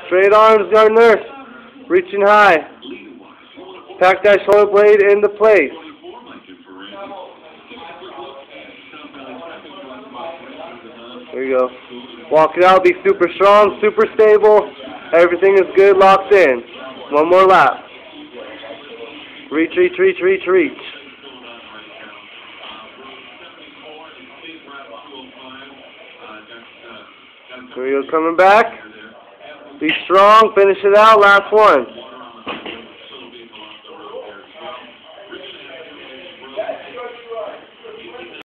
Straight arms, young nurse. Reaching high. Pack that shoulder blade into place. There you go. Walk it out. Be super strong, super stable. Everything is good, locked in. One more lap. Reach, reach, reach, reach, reach. There you go. Coming back. Be strong. Finish it out. Last one.